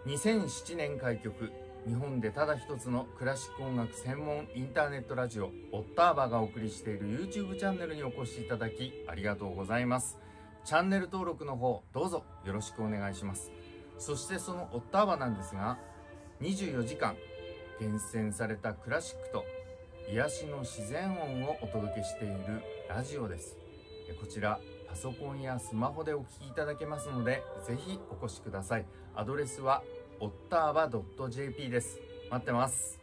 2007年開局、日本でただ一つのクラシック音楽専門インターネットラジオOTTAVAがお送りしている YouTube チャンネルにお越しいただきありがとうございます。チャンネル登録の方どうぞよろしくお願いします。そしてそのOTTAVAなんですが、24時間厳選されたクラシックと癒しの自然音をお届けしているラジオです。こちらパソコンやスマホでお聞きいただけますので、ぜひお越しください。アドレスはottava.jp です。待ってます。